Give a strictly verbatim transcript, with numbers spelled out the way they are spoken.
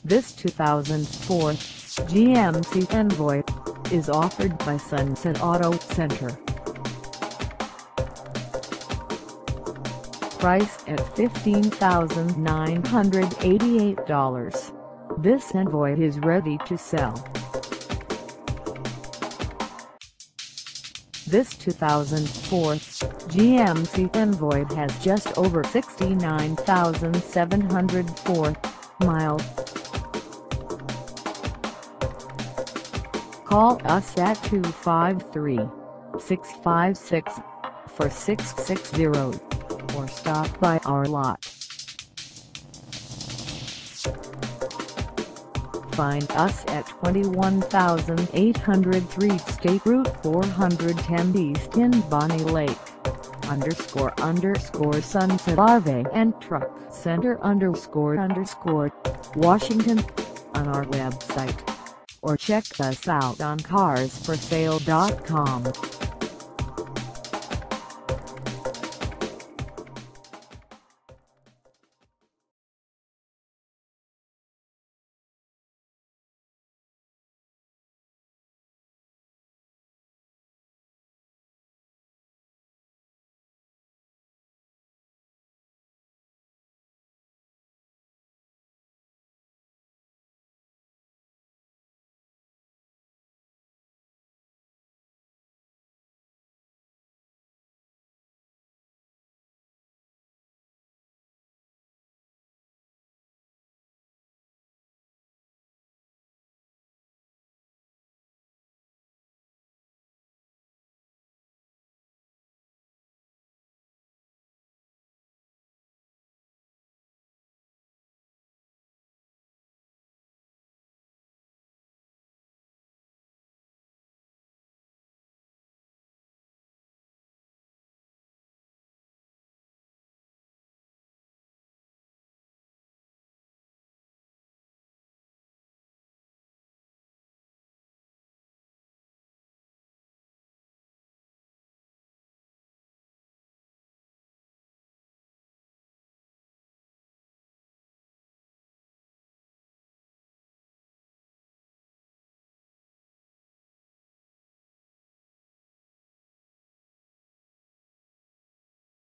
This two thousand four G M C Envoy is offered by Sunset Auto Center. Price at fifteen thousand nine hundred eighty-eight dollars. This Envoy is ready to sell. This two thousand four G M C Envoy has just over sixty-nine thousand seven hundred four miles. Call us at two five three, six five six, four six six zero or stop by our lot. Find us at twenty-one thousand eight hundred three State Route four hundred ten East in Bonney Lake, underscore underscore Sunset R V and Truck Center underscore underscore Washington, on our website, or check us out on cars for sale dot com.